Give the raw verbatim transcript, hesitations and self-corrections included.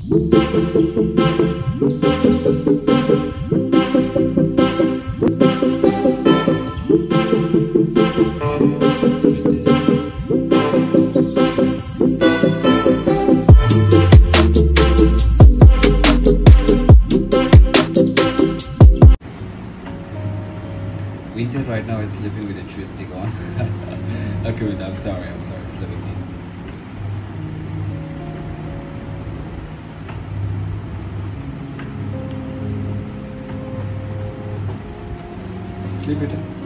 Winter right now is sleeping with a tree stick on. Okay, wait, I'm sorry, I'm sorry, sleeping in. Sleep it.